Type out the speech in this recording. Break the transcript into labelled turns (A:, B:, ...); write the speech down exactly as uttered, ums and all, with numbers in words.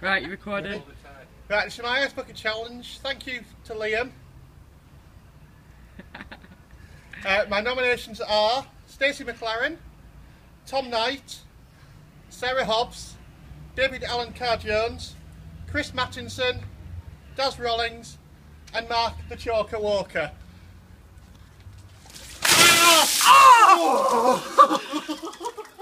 A: Right, you recording?
B: Right, this is my Ice Bucket Challenge. Thank you to Liam. uh, my nominations are Stacey McLaren, Tom Knight, Sarah Hobbs, David Alan Carr-Jones, Chris Mattinson, Daz Rollings and Mark the Choker Walker. Ah! Oh!